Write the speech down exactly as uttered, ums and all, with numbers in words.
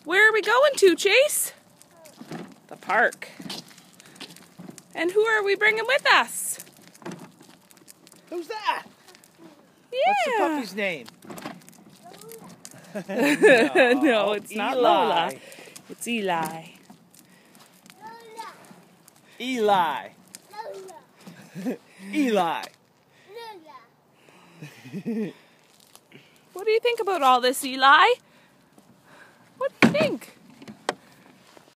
Where are we going to, Chase? The park. And who are we bringing with us? Who's that? Yeah. What's the puppy's name? no, no, it's Eli. not Lola. It's Eli. Eli. Eli. What do you think about all this, Eli? What do you think?